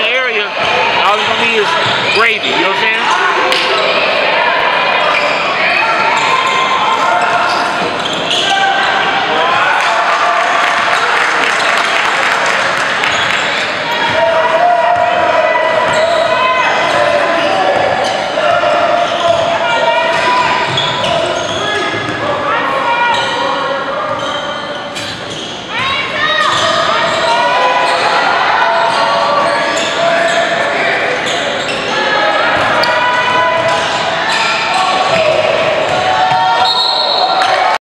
area, all it's gonna be is gravy. You know what I'm